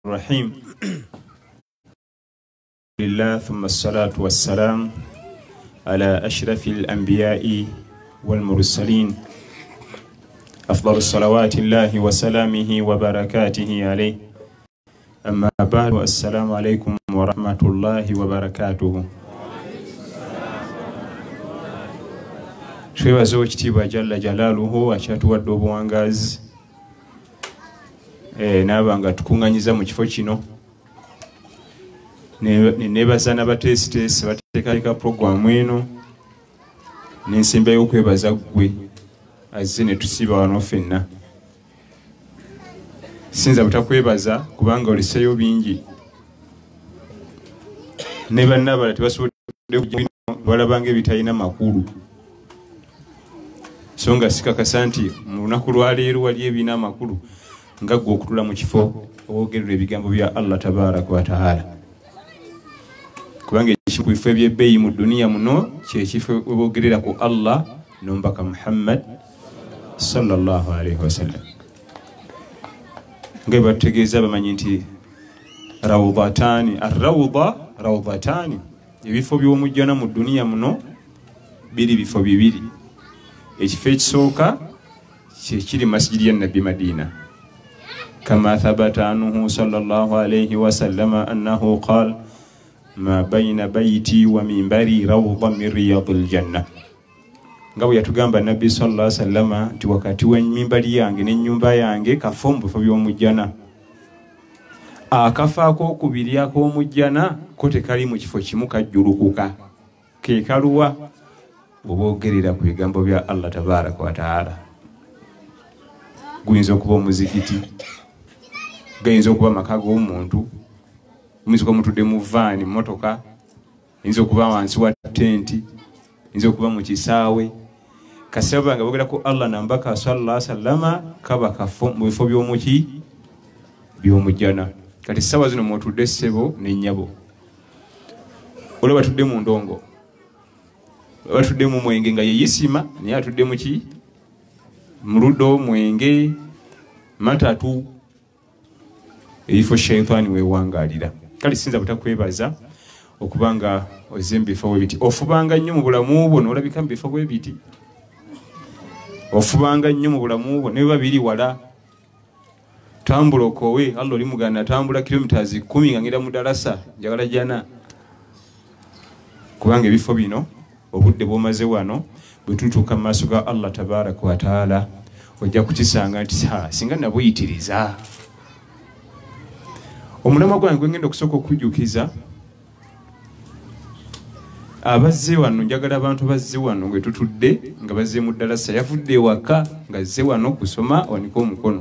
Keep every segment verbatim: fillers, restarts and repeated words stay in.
الرحيم لله ثم الصلاة والسلام على أشرف الأنبياء والمرسلين أفضل الصلوات الله وسلامه وبركاته عليه أما بعد السلام عليكم ورحمة الله وبركاته twebaza ekitiibwa jalla jalaaluhu akyatuwadde obuwangazi e, naaba nga tukuŋŋanyiza mu kifo kino nebaza n'abateesiteesi bateekateeka puroguramu eno n'ensimbayo okwebaza ggwe azze ne tusiba wano ffenna sinza butakwebaza kubanga oliseyo bingi ne bannaabala tebasobodde balabanga ebitalina makulu so nga sikakasa nti mu lunaku lwaleero wali ebina amakulu nga ggwe okutula mu kifo owogerera ebigambo bya Allah tabaraka wa taala kubanga ekifo ku bifo ebyebbeeyi mu duniya muno kyekifo webogerera ku Allah nombaka Muhammad sallallahu alaihi wasallam nga bategeeza bamanyi nti rawdatani arrawda rawdatani ebifo by'omujjana mu duniya muno biri bifo bibiri ekifo ekisooka kyekiri masjidi ya nabbi Madina kama thabata anhu sallallahu alayhi wa sallama annahu qala ma bayna bayti wa minbari rawda min riyadil janna nga bwe yatugamba nabbi sallallahu alayhi wa sallama nti wakati wa minbari yange n'ennyumba yange kafo mu bifo by'omujjana akafaako okubiri ak'omujjana ko tekali mu kifo kimu kajjulukuka ke kaluwa obogerera ku bigambo bya Allah tabaraka wa taala guyinza okuba omuzikiti gayinza okuba amaka g'omuntu muyinza okuba mutudde mu vaani motoka yinza okuba wansi wa tenti yinza okuba mu kisaawe kasaba nga bogera ku Allah nambaka sallallahu alaihi wasallama kaba kafo mu bifo by'omuki by'omujjana kati sawa zino mwotudde ssebo n'ennyabo olaba tudde mu ndongo batudde mu mwenge nga yeyisima naye atudde mu ki muludo mwenge matatu ebifo shaitani wewangalira kale sinza butakwebaza okubanga ozze mu bifo bwebiti ofubanga nnyo mu bulamu bwo n'olabika mu bifo bwebiti ofubanga nnyo mu bulamu bwo ne biba biri wala tambula okowe Allah oli muganda tambula kilomitazi kumi nga ngenda mu darasa njagala jana kubanga ebifo bino obudde bwomaze wano bwe tutuuka mu maaso ga Allah tabaraka wa taala ojja kukisanga nti ha singa nabuyitiriza omulama gwange gwe ngenda okusooka okujjukiza abazze wano njagala abantu bazze wano gwe tutudde nga bazze mu ddalasa yavudde ewaka nga azze wano kusoma wanika omukono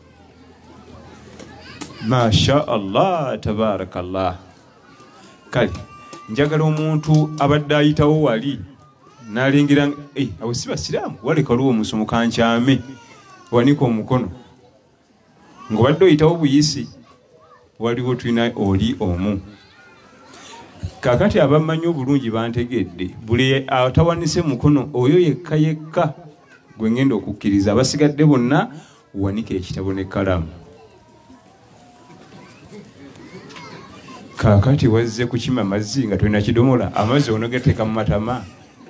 masha Allah tabarakallah kale njagala omuntu abadde ayitawo wali n'alingira eh abo si basiraamu waleka luwo musomo kankyame wanika omukono ng'obadde oyitawo buyisi waliwo tulina oli omu kakati abamanyi obulungi bantegedde buli atawanise mukono oyo yekka yekka gwe ngenda okukkiriza abasigadde bonna wanika ekitabo n'ekkalamu kakati wazze kukima mazzi nga tolina kidomola amazzi onogeteeka mu matama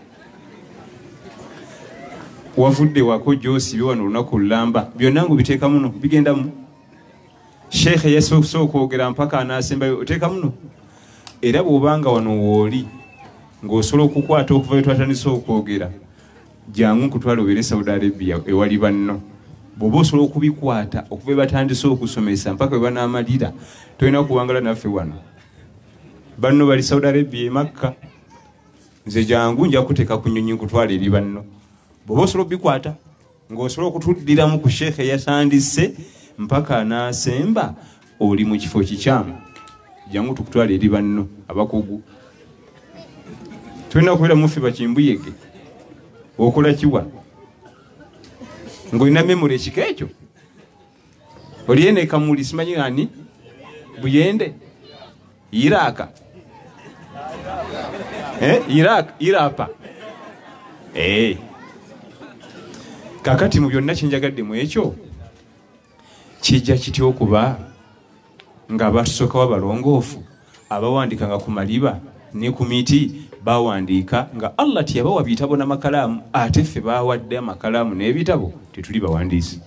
wavudde wako gy'osibye wano olunaku lulamba byonna ngu biteeka muno bigenda mu sheekhe yasoose okwogera mpaka anaasembayo oteeka muno era bw'obanga wano wooli ng'osobola okukwata okuva bye twatandise okwogera jangu nkutwala obeere Saudi Arabia ewali banno bw'oba osobola okubikwata okuva bye batandise okusomesa mpaka bwe banaamalira tolina kuwangala naffe wano banno bali Saudi Arabia e Makka nze jangu nja kuteeka ku nnyonyi nkutwala eri banno bw'oba osobola obikwata ng'osobola okutuddiramu ku sheekhe yasandise mpaka anaasemba oli mu kifo kikyamu jangu tukutwala eri banno abakugu tulina kubeera muffe bakimbuyege okola kiwa ng'olina memori ekika ekyo oliyene kamuli simanyi ani buyende Iraka eh Iraq Irapa eh kakati mu byonna kinjagadde mu ekyo kijja kityo okuba nga batusooka wabalongoofu abawandikanga ku maliba ne ku miti bawandiika nga Allah tiyabawa bitabo n'amakalamu ate ffe bawadde amakalamu n'ebitabo tetuli bawandiisi.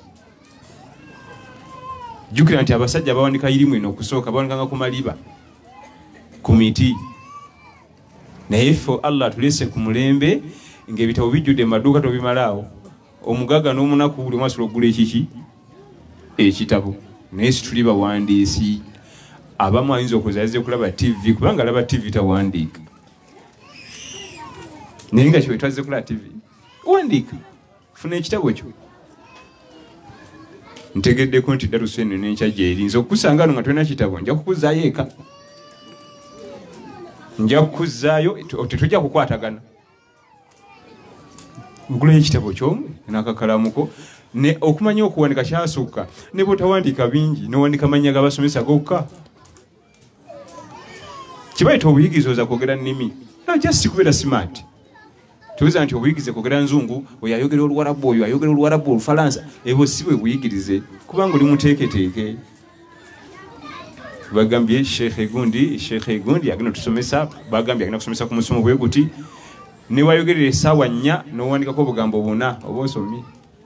Jjukira nti abasajja bawandika irimu eno okusooka bawandikanga ku maliba ku miti naye ffe Allah tulese ku mulembe ng'ebitabo bijjudde maduuka tobimalaawo omugaga n'omunaku buli mwasobola okugula ekiki ekitabo naye situli bawandiisi. Abamu ayinza okuzaliza kulaba T V kubanga alaba T V tawandiika naye nga kyo twaze kulaba T V wandiika funa ekitabo kyo. Ntegeddeko nti darusu eno n'enkya gyeri nza okusanga nga tolina kitabo nja kukuzaayo eka nja kukuzaayo tetujja kukwatagana ogulayo ekitabo kyomu n'akakalamuko ne okumanya okuwandika kyasukka ne bw'otawandiika bingi n'owandika mannya g'abasomesa gokka kibayita obuyigiriza oza kwogera nnimi just kubeera smart. Tuweza nti obuyigirize kwogera nzungu oyo ayogera Oluwarabu oyo ayogera Oluwarabu Olufalansa ebyo si bwe buyigirize kubanga oli muteeketeeke. Bagambye Sheikh Gundi Sheikh Gundi agenda tusomesa bagambye agenda kusomesa ku musomo bwe guti ne wayogerera essaawa nnya n'owandikako obugambo buna oba osomye.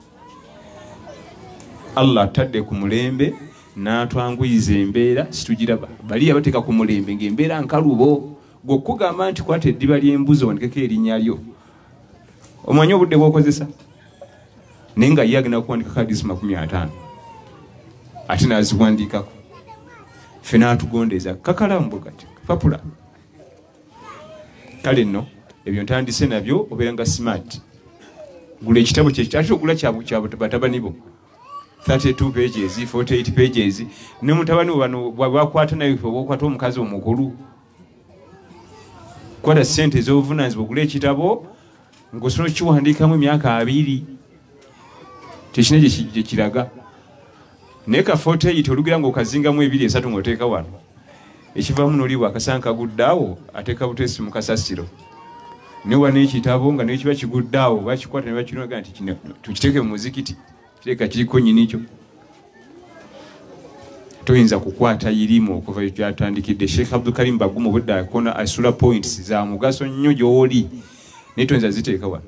Allah atadde ku mulembe n'atwanguyiza embeera situgiraba bali abateeka ku mulembe ng'embeera nkalubo gw'okugamba nti kwata eddiba ly'embuzi owandikeko erinnya lyo omanyi obudde bw'okozesa naye nga ye agenda kuwandikako hadisi makumi ataano ate n'aziwandikako ffe n'atugondeza kakalamu bwe kati kapapula. Kale nno ebyo ntandise nabyo obeera nga smart. Gula ekitabo kye ate ogula kya batabani bo thirty-two pages forty-eight pages ne mutabani bano bwakwata nayo bwakwata omukazi omukulu kwata sente z'obuvunaanyizibwa ogula ekitabo ng'osobola kiwandiikamu emyaka abiri tekina gye kiraga naye ka forty-eight olugira ng'okazingamu ebiri esatu ng'oteeka wano ekivaamu n'olibwa akasanga kaguddaawo ateeka butesi mu kasasiro newa n'ekitabo nga naye kiba kiguddaawo bakikwata ne bakinoga nti kino tukiteeke mu muzikiti kireka kiriko nnyini kyo. Toyinza kukwata irimu okuva gyatandikidde. Sheikh Abdul Karim Bagumu budde akona asula points za mugaso nnyo gy'oli naye toyinza ziteeka wano.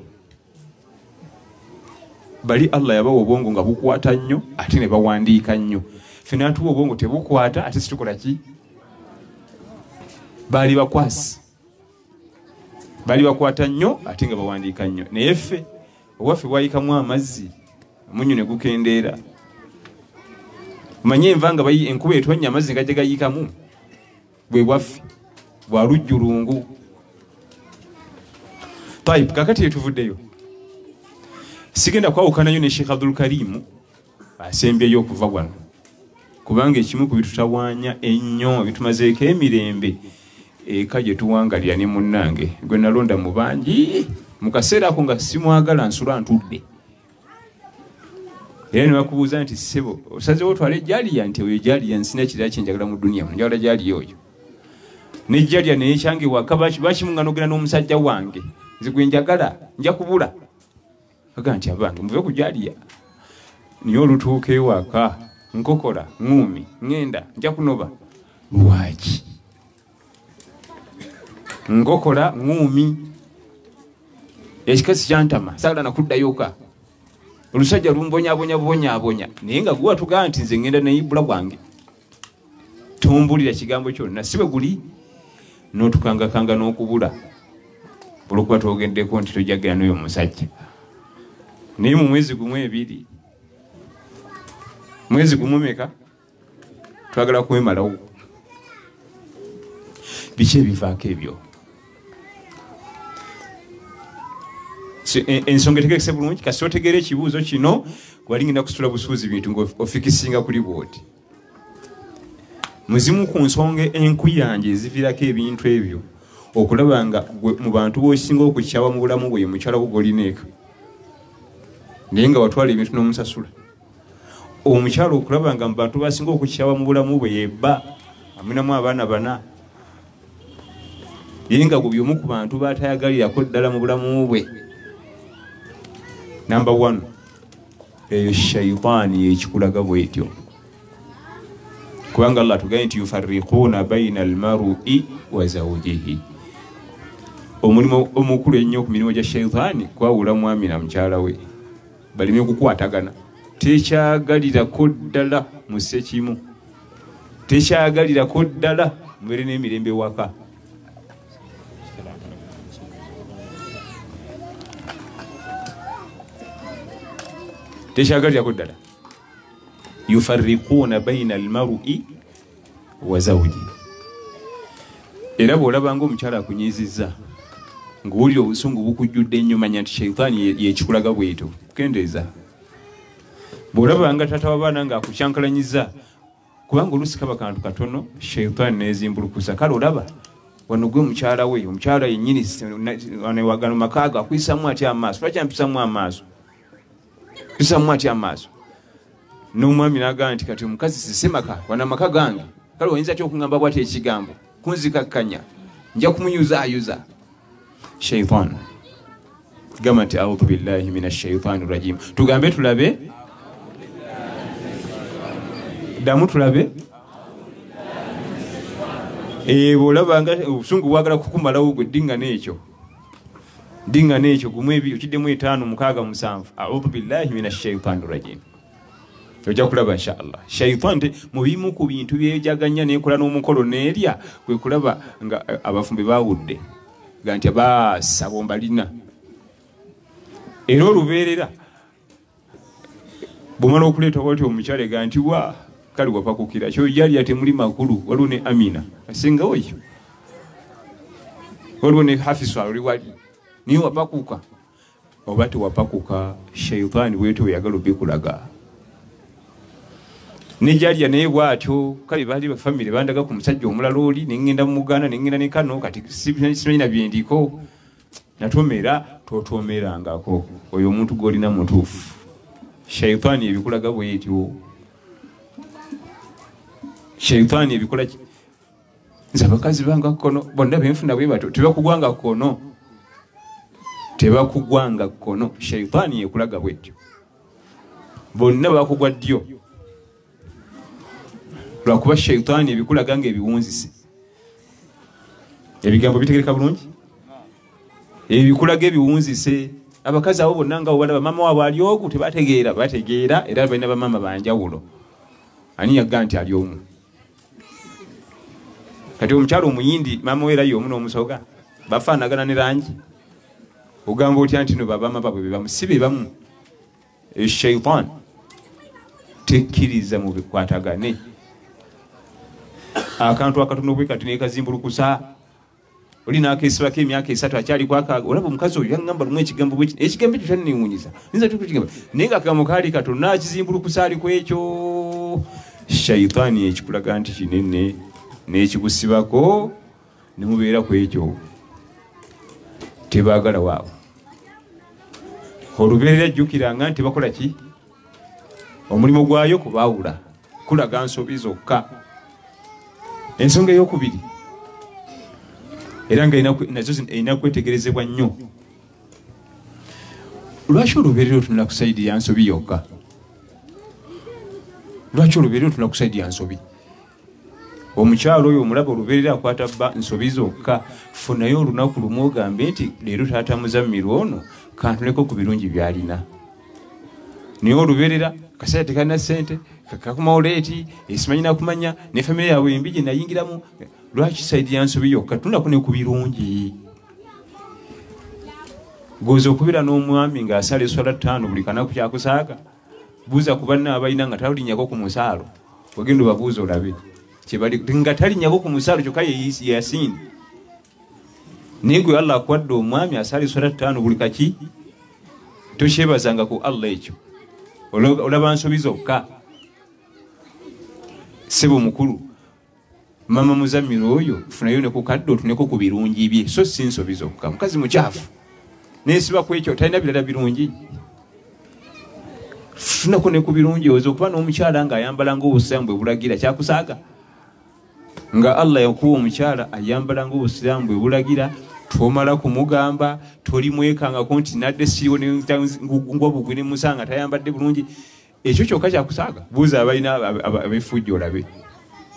Bali Allah yabawa obwongo nga bukwata nnyo ate ne bawandiika nnyo. Ffe n'atuwa obwongo tebukwata ate situkola ki? Baali bakwasi bali bakwata nnyo ate nga bawandiika nnyo naye ffe owaffe bwayikamu amazzi munyu ne gukendeera. Manye enva nga bayi enkuba etonnya amazzi nga gye gayikamu bwe bwaffe bwa lujjulungu. Taib kakati etuvuddeyo sigenda kwawukanayo ne Sheikh Abdul Karim asembyeyo okuva wano kubanga ekimu ku bitutawaanya ennyo bitumazeeko emirembe eka gye tuwangalira ne munnange gwe nalonda mu bangi mu kaseera ako nga simwagala nsula ntudde. Era ne bakubuuza nti ssebo osazeewo otwala ejjaliya nti oyo ejjaliya nsina kirala kye njagala mu duniya njagala jjaliya oyo n'ejjaliya naye kyange waka bakimuŋŋanogera n'omusajja wange nze gwe njagala nja kubula aga nti abange muve ku jjaliya niye olutuuka ewaka nkokola ŋŋuumi ŋŋenda nja kunoba lwaki nkokola ŋŋuumi ekikasi kyantama saagala nakuddayoka olusajja lumbonyabonya bonyabonya naye nga gwe watugamba nti nze ŋŋenda neibula bwange tumbulira kigambo kyonna si bwe guli n'otukangakanga n'okubula olwokuba twogeddeko nti tojagera n'oyo omusajja naye mu mwezi gumu ebiri mwezi gumu meka twagala kwemalawo. Biki ebivaako ebyo? Ensonga etegekese bulungi kasi otegeera ekibuuzo kino walingenda kusitula busuuzi bintu ng'ofikisinga kuli bwoti. Muzimu ku nsonga enkuyanja eziviirako ebintu ebyo okulaba nga mu bantu b'okisinga okukyawa mu bulamu bwe mukyala wo gw'olina eka naye nga watwala ebintu n'omusasula. Omukyala okulaba nga mu bantu basinga okukyawa mu bulamu bwe yebba amunamu abaana bana ye nga gwe by'omu ku bantu baatayagalirako ddala mu bulamu bwe. Number one, eyo shayitaani yekikulaga bwetyo kubanga Allah tugambye nti yufarriquna baina almar'i wa zawjihi. Omulimo omukulu ennyo ku mirimu gya shayitaani kwawula mwami na mukyala we balime okukwatagana. Tekyagalirako ddala mu ssekimu, tekyagalirako ddala mubeere n'emirembe waka. Tekyagalirako ddala. Yufarriquna baina almar'i wa zawji. Era bw'olaba ng'omukyala akunyizizza ng'owulira obusungu bukujjudde ennyo, manya nti shayitaani yekikulaga bw'etyo. Kendeeza bw'olaba nga taata w'abaana ng'akukyankalanyiza, kubanga oluusi kaba kantu katono shayitaani n'ezimbulukusa. Kale olaba wano gwe mukyala we, omukyala yennyini wagano makaaga akwisamu atya amaaso. Lwaki ampisamu amaaso? Pisamu atya amaaso? N'omwami n'agamba nti kati omukazi sisemaka wana maka gange, kale oyinza atya okuŋŋamba bw'atyo ekigambo kunzikakkanya, nja kumunyuzaayuza. Shaytaan gamba nti audhu billahi mina shaytaani rajim. Tugambe tulabe, damu tulabe. Bw'olaba nga obusungu bwagala kukumalawo gwe ddinga n'ekyo, ddinga n'ekyo gumu ebiri okiddemu etaano mukaaga musanvu. Audhu billahi mina shaytaani rajim. Ojja kulaba inshallah. Shayitaani mu bimu ku bintu byejaganya n'ekola n'omukolo n'erya kwe kulaba nga abafumbi baawudde ga nti abaasa bombalina. Era olubeerera bw'omala okuleeta bw'oti omukyala ga nti wa kale wapakukira kyojjalya temuli makulu. Waliwo ne Amina asingawo eyo, waliwo ne Hafisu ali wali niyo wapakuka oba tewapakuka. Shayitaani bw'etyo bweyagala obikulaga. Nijalya naye bw'atyo. Kale baali bafamire bandaga ku musajja omulala oli, ne ŋŋenda mu Muganda ne ŋŋenda ne kano, kati simanyi na bye ndiko. Natomera totomerangako, oyo omuntu gw'olina mutuufu. Shayitaani ebikulaga bw'etyo. Shayitaani ebikola ki? Nze abakazi banga kkono bonna benfuna bwe bato tebakugwanga kkono, tebakugwanga kkono. Shayitaani ekulaga bw'etyo, bonna bakugwa ddyo. Lwakuba shayitaani ebikulaga nga ebiwunzise. Ebigambo bitegereka bulungi? Ebikulaga ebiwunzise. Abakazi abo bonna nga balaba mama waabwe ali ogu tebategeera, bategeera era balina bamama banjawulo. Ani yagamba nti ali omu? Kati omukyala omuyindi mama we era y'omu n'omusoga bafaanagana ne langi. Ogamba otya nti no babama babwe be bamu? Si be bamu. Shayitaani tekkiriza mu bikwatagane. Akantu akatono bwe kati n'ekazimbulukusa. Oli n'akeesibako emyaka esatu akyali kwakaaga. Olaba omukazi oyo yaŋŋamba lumu ekigambo bwe kino. Ekigambo ekyo kyannewuunyiza. Nnyinza tukigamba naye ng'akagambo kaali katono n'akizimbulukusa ali ku ekyo. Shayitaani ekikulaga nti kinene n'ekikusibako ne mubeera ku ekyo. Tebaagala waabo. Olubeerera jjukiranga nti bakola ki? Omulimu gwayo kubaawula, kulaga nsobi zokka. Ensonga ey'okubiri era nga nazo erina kwetegerezebwa nnyo. Lwaki olubeerera otunula ku sayidi ya nsobi yokka? Lwaki olubeerera otunula ku sayidi ya nsobi? Omukyalo oyo omulaba olubeerera akwata bba nsobi zokka. Funayo olunaku lumu ogambe nti leero taata Muzammiru ono kantuleko ku birungi by'alina. Naye olubeerera kasaya tekalina ssente, kakumawo leeti, esimanyi nakumanya, ne famire yaabwe embi gye nayingiramu. Lwaki sayidi ya nsobi yokka? Tunulako ne ku birungi. Goza okubeera n'omwami ng'asala eswala ttaano buli kanaku kyakusaaga. Buuza ku banne abalina nga talinnyako ku musaalo. Ogenda obabuuza olabe kyebali nga talinnyako ku musaalo kyokka ye yasindi. Naye gwe Allah akuwadde omwami asala eswala ttaano buli kaki, tokyebazanga ku Allah ekyo. Olaba nsobi zokka. Ssebo mukulu mama Muzammiru oyo funayo ne ku kadde otuneko ku birungi bye, so si nsobi zokka. Mukazi mukyafu n'esiba ku ekyo talina birala birungi. Funako ne ku birungi. Oyinza okuba n'omukyala ng'ayambala ng'obusiraamu bwe bulagira, kyakusaaga? Nga Allah yakuwa omukyala ayambala ng'obusiraamu bwe bulagira, tomala kumugamba, toli mwekangako nti nadde siriwo ngwa bugwi ne musanga tayambadde bulungi. Ekyo kyokka kyakusaaga? Buuza abalina ab'effujjo olabe.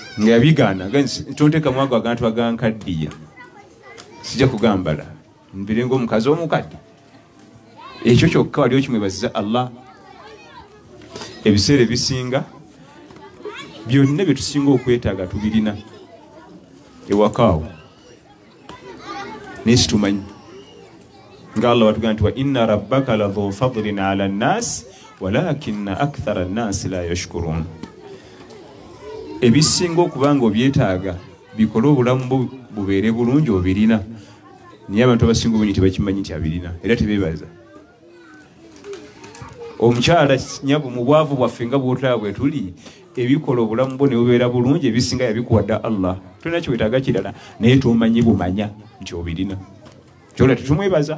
nga yabigana tonteka mwago agantu agankaddiya sijja kugambala mbire ng'omukazi omukadde ekyo kyokka wali okimwebaziza Allah. Ebiseera ebisinga byonna bye tusinga okwetaaga tubirina ewakaawo naye situmanyi nga Allah watugamba nti wa inna rabbaka ladhu fadlin ala nnaasi walakinna akthara nnaasi la yashkurun. Ebisinga okubanga obyetaaga bikole obulamu bubeere bulungi obirina naye abantu abasinga obungi tebakimanyi nti abirina era tebeebaza. Omukyala nyabu mu bwavu bwaffe nga bwotulaba bwe tuli ebikola obulamu bwo ne bubeera bulungi ebisinga yabikuwadda Allah. Tolina kiwetaaga kirala naye tomanyi bumanya nti obirina kyola tetumwebaza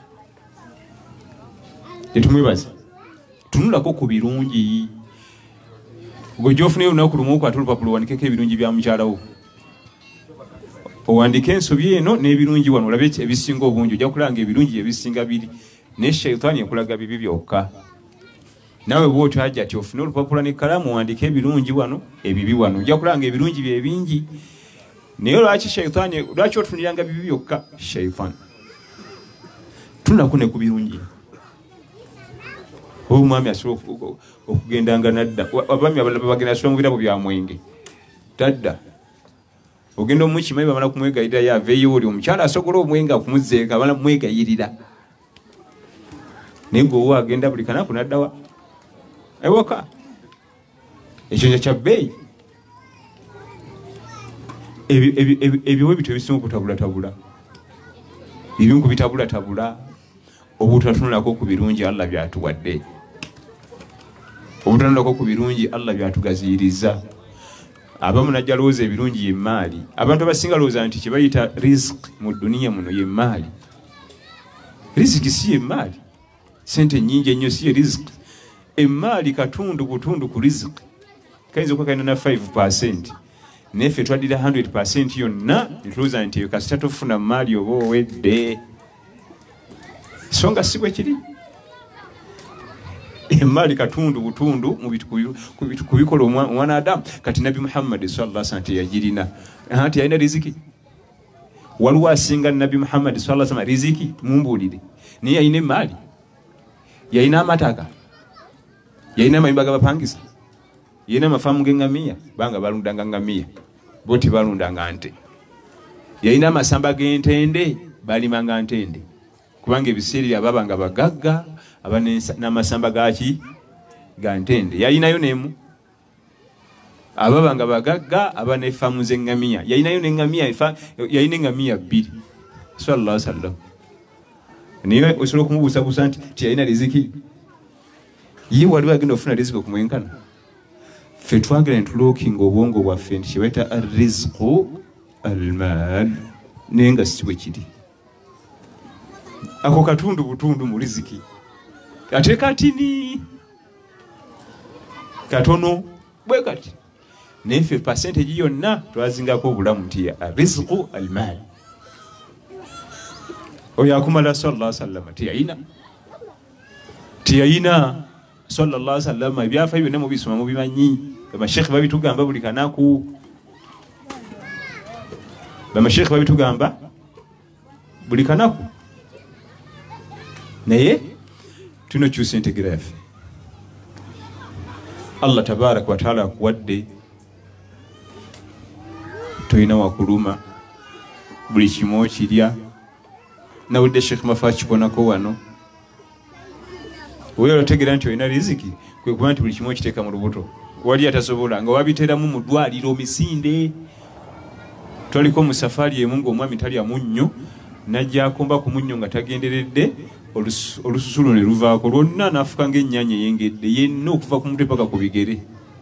tetumwebaza tunulako ku birungi. Gwe gyofunayo olunaku lumu okwata olupapula owandikeko ebirungi bya mukyalawo owandika ensobi eno n'ebirungi wano olabe ebisinga obungi ojja kulanga ebirungi ebisinga biri naye shayitaani ekulaga bibi byokka. Nawe bw'otyo ajja ati ofune olupapula n'ekkalaamu owandike ebirungi wano ebibi wano ojja kulanga ebirungi bye bingi naye lwaki shayitaani lwaki otuniranga bibi byokka? Shayitaani tunako ne ku birungi. Omwami asobola okugendanga nadda abaami abalala bagenda asula mu birabo bya mwenge tadda ogenda omukimanyi bamala kumwegayirira yaveeyo oli omukyala asogola omwenge akumuzzeeka abala mwegayirira naye gweowa agenda buli kanaku naddawa ewaka ekyo kya bbeeyi. Ebiwe bityo ebisinga okutabulatabula ebimu ku bitabulatabula obutatunulako ku birungi Allah byatuwadde obutanulako ku birungi Allah byatugaziyiriza. Abamu najja lowooza ebirungi yemmaali. Abantu abasinga lowooza nti kye bayita riziki mu duniya muno yemmaali. Riziki si yemmaali, sente nnyingi ennyo si ye riziki. Emmaali katundu butundu ku riziki kayinza okuba kalina na five percent naye ffe twaddira one hundred percent yonna ne tulowooza nti eyo kasita tofuna maali oba owedde. So nga si bwe kiri. Emmaali katundu butundu ku bikola omwana Adamu. Kati Nabi Muhammad sallallahu alaihi wasallam yagirina anti yalina riziki. Waliwo asinga Nabi Muhammad sallallahu alaihi wasallam riziki mumbuulire naye yalina emmaali, yalina amataka, yalina amayumba g'abapangisa, yalina amafaamu g'eŋŋamiya banga balundanga ŋŋamiya bo tebalundanga nte, yalina amasamba g'entende balimanga ntende kubanga ebiseera ababanga bagagga aba n'amasamba gaki ga ntende. Yalinayo n'emu ababanga bagagga aba n'effaamu z'eŋŋamiya, yalinayo n'eŋŋamiya, yalina eŋŋamiya bbiri sallallahu alaihi wasallam. Naye osobola okumubuusabuusa nti tiyalina riziki, ye waliwo agenda okufuna riziki okumwenkana. Ffe twagala ntulookinga obwongo bwaffe nti kyebayita arrizqu almaal naye nga si bwe kiri. Ako katundu butundu mu riziki ate katini katono bwe kati naye ffe percentage yonna twazingako obulamu nti arrizqu almaal. Oyo akumala sallallahu alaihi wasallam tiyayina tiyayina sallallahu alaihi wasallam ebyafa byonna mubisoma mubimanyi. Bamashekhe babitugamba buli kanaku, bamashekhe babitugamba buli kanaku naye tunokyusa entegera yaffe. Allah tabaraka wa taala akuwadde toyina wakuluma buli kimu okirya. Nawudde Sheikh Mafa kibonako wano oyo olategeera nti olina riziki kwe kuba nti buli kimu okiteeka mu lubuto. Wali atasobola nga wabiteeramu mu ddwaliro misinde. Twaliko mu safaari emu ng'omwami talya munnyo najja akomba ku munnyo nga tagenderedde olususu luno ne luvaako lwonna n'afuka ng'ennyaanya eyengedde yenna okuva ku mutwe paka ku bigere.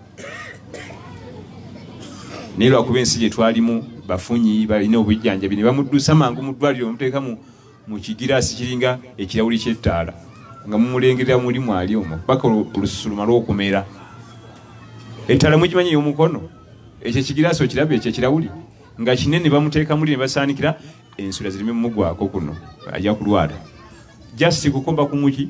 Naye lwakuba ensi gye twalimu bafunyi balina obujjanjabi ne bamuddusa mangu mu ddwaliro omuteeka mu kigiraasi kiringa ekirawuli ky'ettaala nga mumulengerera muli mwali omwo paka olususu lumala okumera. Ettaala mugimanyi ey'omukono ekyo ekigiraasi okiraba ekyo ekirawuli nga kinene bamuteeka muli ne basaanikira ensula zirime mumugwako kuno ajja kulwala. Just kukomba kumuki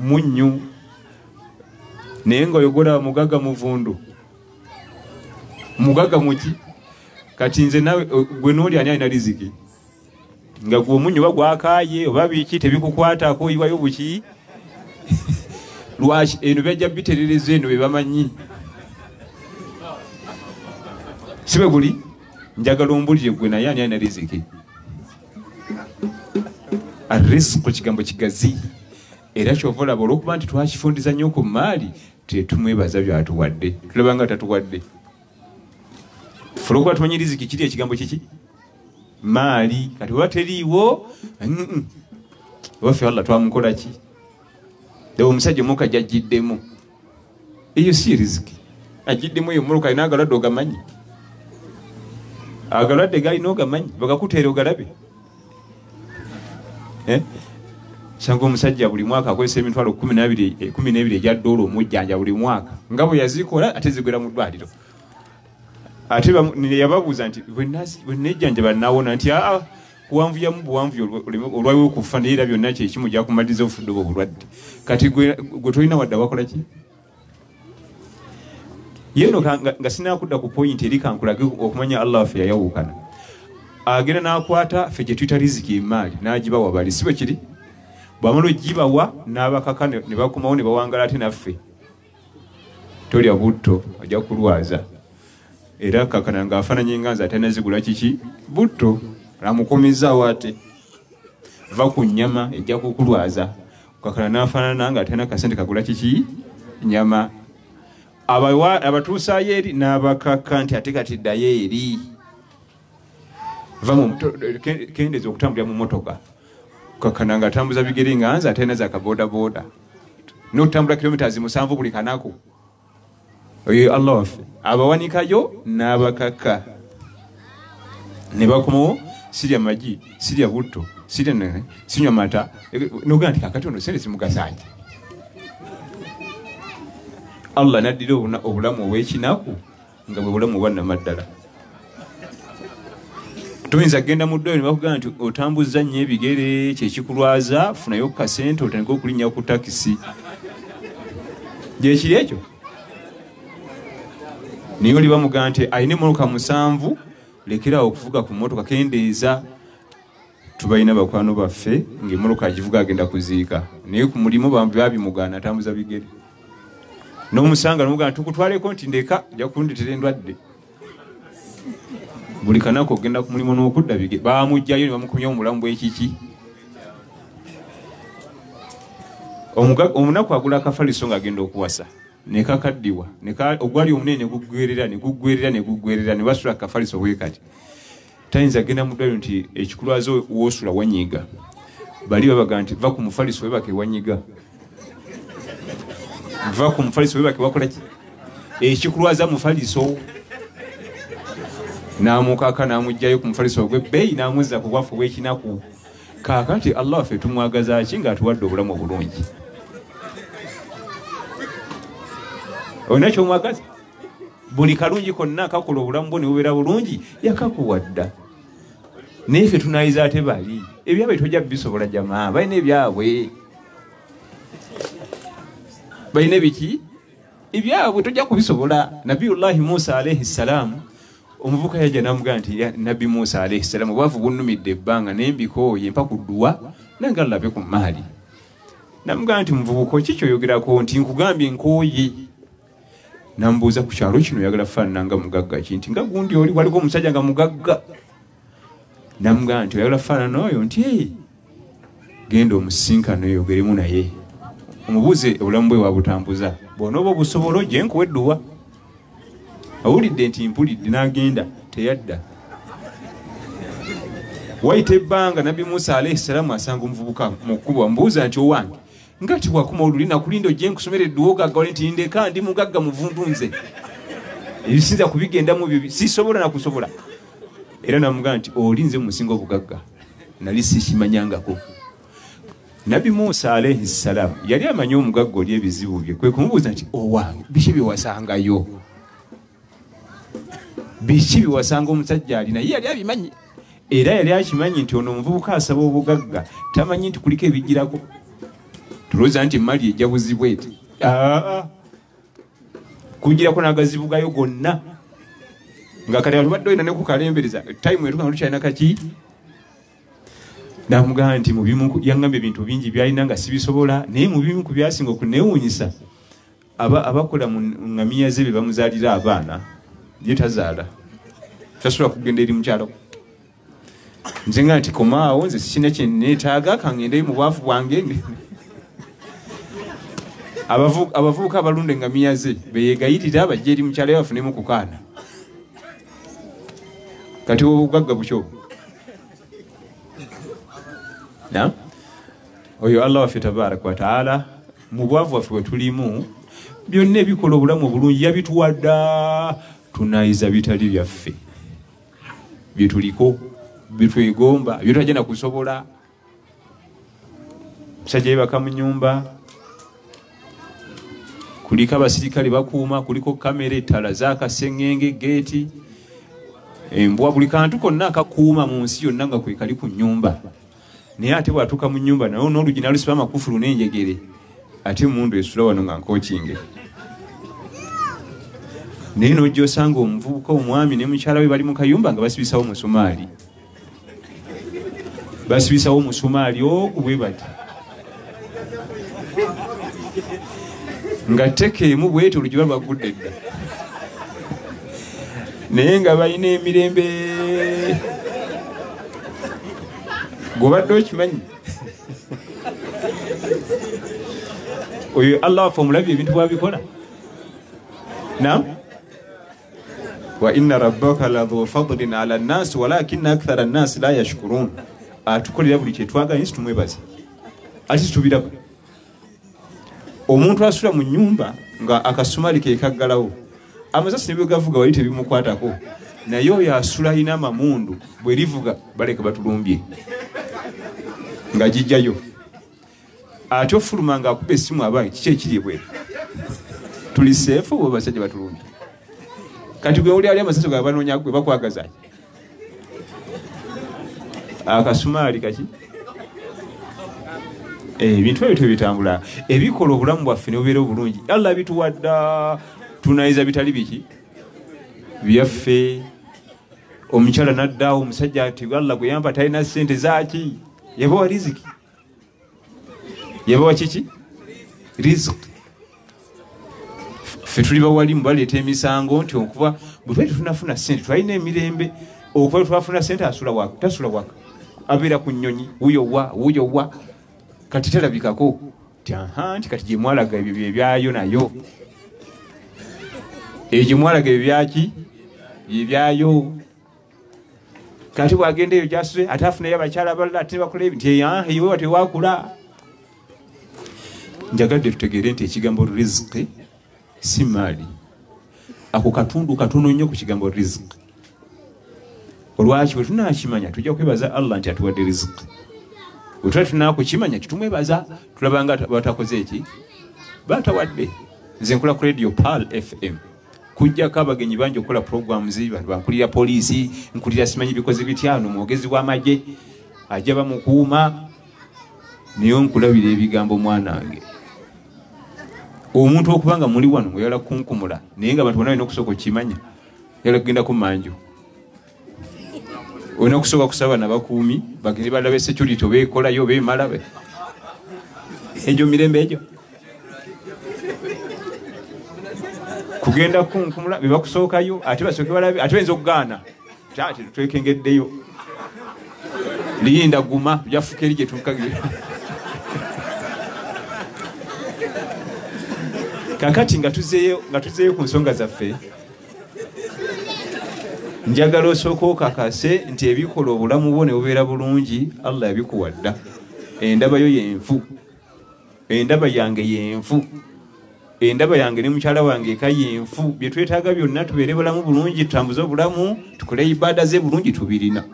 munnyu naye ng'oyogola mugaga muvundu mugagga muki kati nze nawe gwe noli ani alina riziki nga gwe omunyo bagwakaaye oba biki tebikukwatako iwayo buki lwaki eno bajja biterereza eno bebamanyi sibe guli njagala ombulire gwe naye ani alina riziki arrizqu kigambo kigazi era kyova olaba olwokuba nti twakifundiza nnyo ku maali tetumwebaza byatuwadde tulabanga tatuwadde fulokuba tumanyi riziki kiri ekigambo kiki maali kati oba teriiwo waffe Allah twamukola ki ewo omusajja omuka gyajjiddemu eyo si riziki ajjiddemu eyo muluka alina agalwadde ogamanyi agalwadde galina ogamanyi bagakuteera ogalabe sanga omusajja buli mwaka akozesa emitwalo kumi n'ebiri egya ddoola omujjanja buli mwaka nga bwe yazikola ate zigwera mu ddwaliro ate yababuuza nti bwenejjanjaba nawona nti aa kuwanvuyamu buwanvu olwawo okufa naye era byonna kyekimu gyakumaliza obufudde obwo obulwadde kati gwe tolina wadde awakola ki yeno nga sinakudda ku poyinti eri kankulage okumanya Allah waffe yayawukana agenda n'akwata ffe gye tuyita riziki emaali n'agibawa bali si bwe kiri bwamala ogibawa n'abakaka ne bakomawo ne bawangala ate naffe tolya butto ajja kulwaza era kakana ng'afaananye nga nze ate nazigula kiki butto amukomezaawo ate va ku nnyama ejja kukulwaza kakana n'afaanana nga ate nakasente kagula kiki nyama abatuusaayo eri n'abakaka nti ate kati ddayo eri kendeza okutambulira mu motoka kakana nga atambuza bigere nga nze ate naza akabodaboda n'otambula kilomitazi musanvu buli kanaku oyo Allah waffe abawanikayo n'abakaka ne bakomawo sirya magi sirya butto sirya ne sinywa mata noga nti kakati ono sente simugasaaje Allah naddira obulamu obw'ekinaku nga bwe bulamu obwannamaddala tuyinza genda mu ddwaliro ne bakugamba nti otambuzza nnyo ebigere kyekikulwaza funayo ku kasente otandika okulinnya ku takisi gyekiri ekyo niyo oli bamugamba nti alina emmotoka musanvu lekerawo okuvuga ku mmotoka kendeeza tubalina bakwano baffe ng'emmotoka agivuga agenda kuziika naye ku mulimu babimugaana atambuza bigere n'omusanga nomugamba tukutwaleko nti ndeka ja kundetera endwadde buli kanaku ogenda ku mulimu n'okudda bige bamugjayo ne bamukomyawo omulamu bwekiki omunaku agula akafaliso ng'agenda okuwasa nekakaddiwa ogwali omunene ne guggwerera ne guggwerera ne guggwerera ne basula akafaliso bwe kati tayinza agenda mu ddwaliro nti ekikulwaza woosula wanyiga bali babaga nti va ku mufaliso webake wanyiga va ku mufaliso webake wakola ki ekikulwaza mufaliso n'amukaka n'amugjayo ku mufaliso gw'ebbeeyi n'amuzza ku bwafu bw'ekinaku kaakati Allah waffe tumwagaza ki ng'atuwadde obulamu obulungi olina kyomwagaza buli kalungi konna kakola obulamu bwo ne bubeera bulungi yakakuwadda naye ffe tunayiza ate bali ebyabwe tojja bisobola jamaa balina ebyabwe balina biki ebyabwe tojja kubisobola nabiyullahi Musa alayhi salaamu omuvuka yajja n'amugamba nti nabbi Musa alayhi salaamu obwavu bunnumidde ebbanga nembikooye mpa ku dduwa nange allabe ku maali namugamba nti muvubuka ki kyoyogerako nti nkugambye nkooye nambuuza ku kyalo kino oyagala faanana nga mugagga ki nti nga gundi oli waliko omusajja nga mugagga namugamba nti oyagala faanana oyo nti genda omusinkano oyogeremu naye omubuuze obulamu bwe wabutambuza bw'onooba obusobola ojje nkuwa edduwa awulidde nti mpulidde n'agenda teyadda wayita ebbanga nabbi Musa alayhi salaamu asanga omuvubuka mu kkubo amubuuza nti owange nga tiwakuma oluli nakulinda ojje nkusomera edduwa ogagga nti ndeka ndi mugagga muvundu nze ebisinza kubigendamu byo sisobola nakusobola era namugamba nti oli nze musinga obugagga nali sikimanyangako nabbi Musa alayhi salaamu yali amanyi omugagga oli ebizibu bye kwe kumubuuza nti owange biki byewasangayo biki byewasanga omusajja alina ye yali abimanyi era yali akimanyi nti ono omuvubuka asaba obugagga tamanyi nti kuliko ebigirako tulowooza nti emali ejja buzibwa eti kugirako n'agazibu gayo gonna nga kale abantu badde oyina ne kukalembereza time etuka nga tukyalina kaki namugamba nti mubimu yangambye ebintu bingi byalina nga sibisobola naye mu bimu ku byasinga okuneewuunyisa aba abakola mu ngamiya ze be bamuzaalira abaana ye tazaala tasobola kugenda eri mukyalo nze nga nti komaawo nze sikina kye neetaaga kangendeyo mu bwavu bwange abavubuka abalunda engamiya ze beyegayirira bajja eri mukyalo ye bafunemu kukaana kati obugagga bukyo na oyo Allah waffe tabaraka wa taala mu bwavu waffe wetulimu byonna ebikola obulamu obulungi yabituwadda tunayiza bitali byaffe byetuliko bitwegomba byetutajja na kusobola musajja yebaka mu nyumba kuliko abasirikale bakuuma kuliko kamera ettala zakasengenge geeti embwa buli kantu konna akakuuma mu nsi yonna nga kwe kali ku nyumba naye ate bwatuuka mu nyumba naye n'olugi nalusiba amakufulu n'enjegere ate mundu esula wano nga nkookinge naye n'ojja osanga omuvubuka omwami ne mukyala we bali mu kayumba nga basibisawo musumaali basibisawo musumaali ogu bwe bati nga tekeemu bwete olugiba lwagudde dda naye nga balina emirembe gobadde okimanyi oyo Allah waffe omulabye ebintu bwabikola nam wa inna rabbaka ladhu fadlin ala nnasi walakinna akthara nnasi la yashkurun atukolera buli kyetwagala nsi tumwebaza ati tubiraba omuntu asula mu nyumba nga akasumali ke kaggalawo amasasi ne bwegavuga wali tebimukwatako naye oyo asula alina amamundu bwe livuga baleka batulumbye nga jijjayo ate ofuluma nga akuba essimu abange kiki ekiri ebweru tuli seefu bwe basajja batulumbye kati gwe oli ali amasasi ga banoonya gwe bakwagaza akasumaali kaki ebintu ebyo tebitambula ebikola obulamu bwaffe ne bubeera obulungi Allah bituwadda tunayiza bitali biki byaffe omukyala naddaawo omusajja ati Allah gwe yamba talina ssente zaaki yabawa riziki yabawa kiki riziki ffe tuli bawalimu baleeta emisango nti okuva bwe twali tetunafuna ssente twalina emirembe okuva twafuna ssente asula waka tasula waka abeera ku nnyonyi wuyo wa wuyo wa kati talabikako ti aha nti kati gye mwalaga ebyo byebyayo nayo ebyo gye mwalaga ebyo byaki byebyayo kati bwagenda eyo gyasule ate afunayo abakyala abalala ate bakola ebi nti ewe watewakula njagadde tutegeere nti ekigambo riziki si maali ako katundu katono nnyo ku kigambo riziki olwaki bwe tunakimanya tujja kwebaza Allah nti atuwadde riziki bwe tuba tunakukimanya kitumwebaza tulabanga batakoze eki batawadde nze nkola ku radio Pal F M kujjako abagenyi bangi okukola programs bantu bankulira poliisi nkulira simanyi bikozi bityano mwogezi w'amagye ajja bamukuuma niyo nkulabira ebigambo mwanange omuntu okubanga muli wano oyala kunkumula naye nga abantu bonna balina okusooka okimanya oyala kugenda ku manju olina okusooka kusaba nabakuumi bagende balabe security obeekolayo obeemala egyo mirembe egyo kugenda kunkumula bebakusookayo ate basooke balabe ate bayinza okugaana ate twekengeddeyo liyinda guma byafuka eri gye tukagire kakati nga tuzeeyo nga tuzeeyo ku nsonga zaffe njagala osooka okakase nti ebikola obulamu bwo ne bubeera bulungi Allah yabikuwadda endaba yo yenfu endaba yange yenfu endaba yange ne mukyala wange eka yenfu bye twetaaga byonna tubeere bulamu bulungi tutambuze obulamu tukole ibada ze bulungi tubirina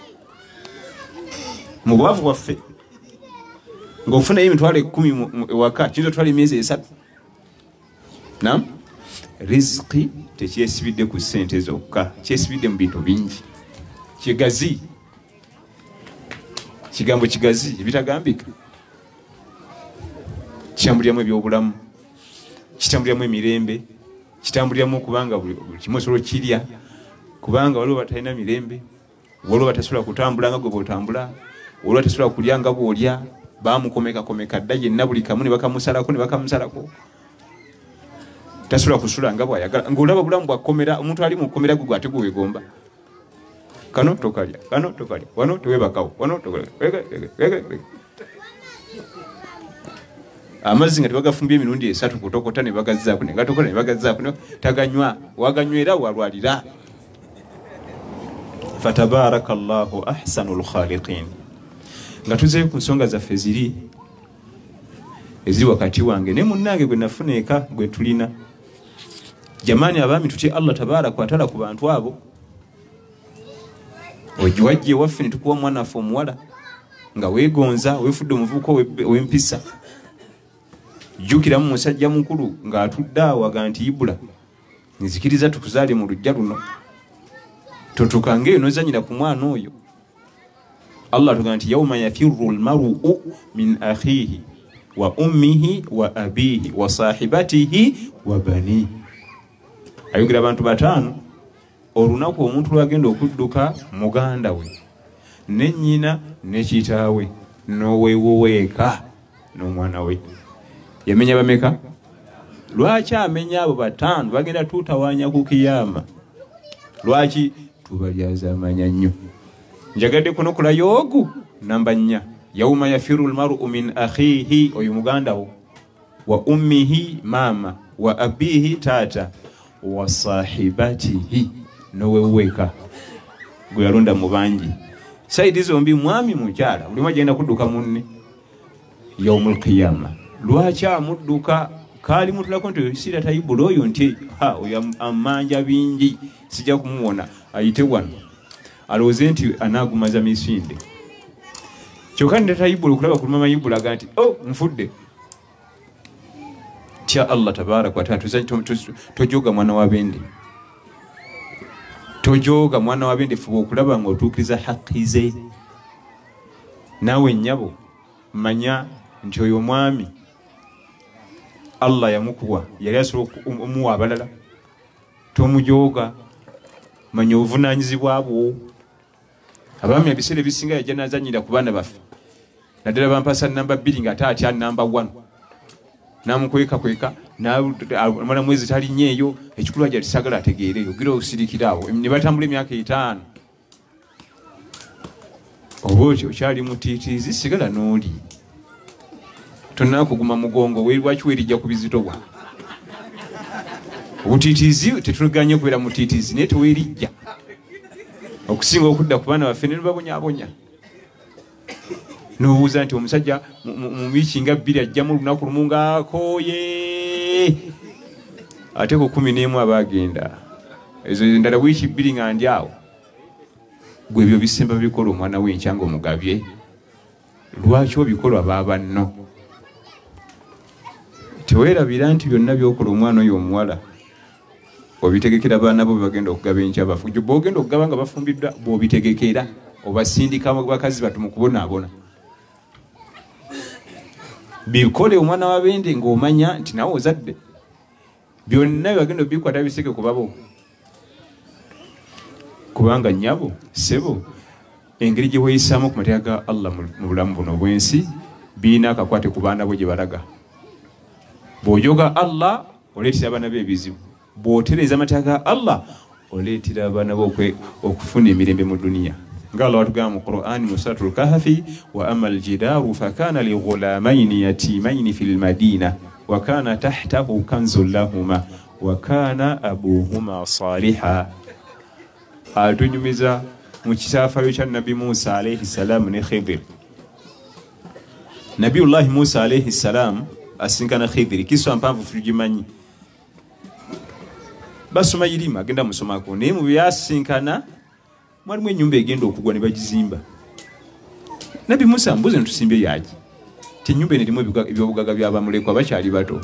mu bwavu bwaffe ng'ofunayo emitwalo ekkumi ewaka kiyinza otwala emyezi esatu nam riziki tekyesibidde ku ssente zokka kyesibidde mu bintu bingi kigazi kigambo kigazi ebitagambika kitambuliramu ebyobulamu kitambuliramu emirembe kitambuliramu okubanga buli kimu osobola kirya kubanga waliwo batalina mirembe, waliwo batasobola kutambula nga gwe bw'otambula, waliwo batasobola kulya nga bw'olya, bamukomekakomeka dda yenna buli kamu ne bakamusalako ne bakamusalako, tasobola kusula nga bw'ayagala, ng'olaba bulamu bwakkomera. Omuntu ali mu kkomera gwe ate gwe weegomba, kano tokalya, kano tokalya, wano teweebakawo, wano tokalya. Amazzi nga tebagafumbye emirundi esatu kutokota ne bagazzaako ne gatokota ne bagazzaako, taganywa, waganywera walwalira. Fatabarakallahu ahsanul khaliqin. Nga tuzeeyo ku nsonga zaffe ziri eziri wakati wange ne munnange gwe nafuna eka gwe tulina. Jamani, abaami tutye Allah tabaraka wa taala ku bantu abo. Ojiwajje waffe ne tukuwa mwana waffe omuwala nga weegonza, weefudde omuvubuka w'empisa. Jjukiramu musajja mukulu ng'atudde awo aga nti Ibula, nzikiriza tukuzaale mu lujja luno, totukangeyo n'ozanyira ku mwana oyo. Allah tugaa nti yawma yafirru almar'u min akhihi wa ummihi wa abihi wa sahibatihi wa banihi. Ayogera abantu bataano, olunaku omuntu lwagenda okudduka muganda we ne nnyina ne kitaawe n'oweewoweeka n'omwana we. Yamenya bameka? Lwaki amenya abo bataano? Bagenda tutawaanya ku kiyama. Lwaki? Tubalyaza amanya nnyo. Njagadde kuno kulayo ogu namba nnya, yawma yafiru almar'u min akhihi, oyo muganda wo, wa ummihi maama, wa abihi taata, wa sahibatihi n'oweweka gwe yalonda mu bangi. Saidi zombi mwami mukyala buli agenda kudduka munne yawmul qiyama. Lwaki amudduka? Kaali mutulako nti sira tayibula oyo nti ha oyo amanja bingi sijja kumuwona, ayite wano alowooze nti anaagumaza misinde. Kyokka ne tayibula okulaba ku mama Ibula aga nti oh nfudde. Tya Allah tabaraka wa taala, tojoga mwana wa bende, tojoga mwana wa bende, fuba okulaba nga otuukiriza haqqi ze. Naawe nnyabo manya nti oyo mwami Allah yamukuwa, yali asobola omuwa abalala. Tomujoga, manya obuvunaanyizibwa bwo. Abaami ebiseera ebisinga yajja n'azannyira ku baana baffe, naddala bampasa namba bbiri ng'ate atya namba wano, n'amukwekakweka amala mwezi talinnyeeyo. Ekikulu ajja tisagala ategeereyo, gira osirikira awo, ne batambula emyaka etaano. Oba otyo okyali mutiitiizi, sigala n'oli, tonnakuguma mugongo, lwaki weerijja ku bizitobwa. Obutiitiizi tetuluganye kubeera mutiitiizi, naye teweerijja okusinga okudda ku baana baffe ne lubabonyabonya. N'obuuza nti omusajja mu wiiki nga bbiri ajjamu olunaku lumu ng'akooye, ate ku kumi n'emu abaagenda, ezo endala wiiki bbiri nga ndi awo. Gwe ebyo bisemba bikola omwana w'enkya ng'omugabye. Lwaki obikola baaba nno? Teweerabira nti byonna byokola omwana oyo omuwala obitegekera baana bo bagenda okugaba enkya bafu. Bw'ogenda okugaba nga bafumbiddwa, bw'obitegekera obasindika bakazi batu mu kubonaabona. Bikole omwana wa bende ng'omanya nti nawe ozadde. Byonna bagenda obikwata biseke ku babo, kubanga nnyabo ssebo engeri gye weeyisaamu ku mateeka ga Allah mu bulamu buno bw'ensi biina akakwate ku baana bo gye balaga. Bw'ojoga Allah oleetera abaana be ebizibu, bw'otereeza amateeka ga Allah oleetera abaana bo okufuna emirembe mu duniya. Nga Allah watugamba mu Qur'an mu Suratul Kahfi, wa amma al-jidaaru fakana li ghulamaini yatimaini fil madina wa kana tahtahu kanzun lahuma wa kana abuhuma saliha. Atunyumiza mu kisaafayo kya Nabi Musa alayhi salam ne Khidir. Nabiyullahi Musa alayhi salam asinkana Khidir, kiswa mpanvu tugimanyi. Basoma yirima agenda musomako, naye mu byasinkana mwalimu ennyumba egenda okugwa ne bagizimba. Nabi Musa mbuze ntusimbe yaki ti ennyumba eno erimu ebyobugaga by'abamulekwa bakyali bato.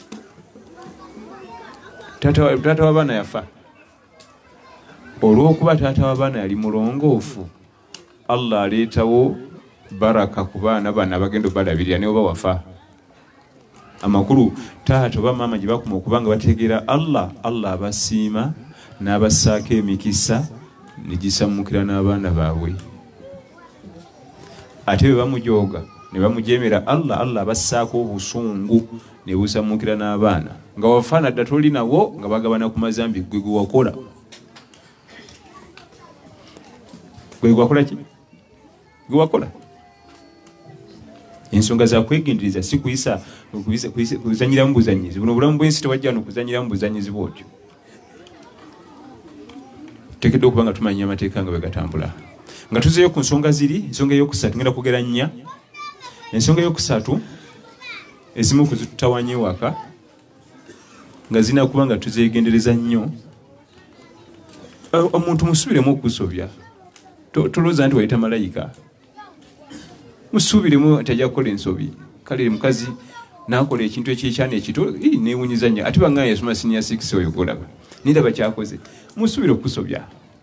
Taata w'abaana yafa. Olw'okuba taata w'abaana yali mulongoofu, Allah aleetawo baraka ku baana bano abagenda balabirira ne oba wafa. Amakulu taata oba maama gye bakuma okuba nga bategeera Allah, Allah abasiima n'abassaako emikisa ne gisammukira n'abaana baabwe. Ate bwe bamujooga ne bamujemera Allah, Allah abassaako obusungu ne busammukira n'abaana nga wafaana dda toli nawo nga bagabana ku mazambi gwe gwe wakola. Gwe wakola ki? Gwe wakola. Ensonga za kwegendereza si kuyisa kuzanyira mu buzanyizi. Buno obulamu bw'ensi tewajja no kuzanyira mu buzanyizi bw'otyo. Tuteekeddwa okuba nga tumanya amateeka nga bwe gatambula. Nga tuzeeyo ku nsonga ziri, ensonga ey'okusatu ngenda kugeranya. Ensonga ey'okusatu ezimu kuzitutawanya ewaka nga zina kuba nga tuzeegendereza nnyo. Omuntu musubiremu okusobya. Tolowooza nti wayita malayika. Musubiremu tajja kukola ensobi. Kale mukazi n'akola ekintu ekikyana ekito neewunyiza nnyo. Ate bangana yasoma senior six oyo golaba. Niraba kyakoze. Musubire okusobya.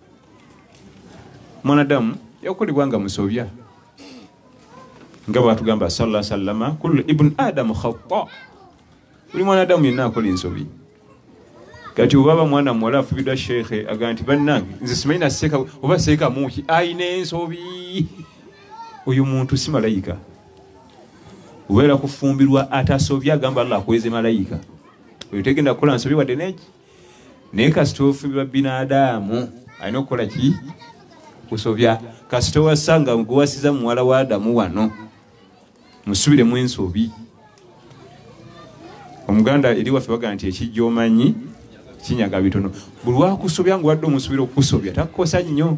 Mwanadamu yakolebwa nga musobya. Nga bw'atugamba sallallahu alaihi wasallam, kullu ibn adam khata. Buli mwanadamu yenna akola ensobi. Kati obaba mwana muwala afubidwa sheikhe aga nti bannange nze simanyi naseka oba seeka muki ayina ensobi. Oyo muntu si malayika. Uwera kufumbirwa atasobya agamba Allah akweze malayika. Oyo tegenda kukola nsobi wadde neki. Naye kasita ofumbirwa binadamu alina okukola ki? Kusobya. Kasita wasanga guwasiza muwala wa Adamu wano musubire mu ensobi. Omuganda eri waffe baga nti ekijja omanyi kinyaga bitono. Buli wakusobya nga wadde omusubire okusobya takukosa nnyo.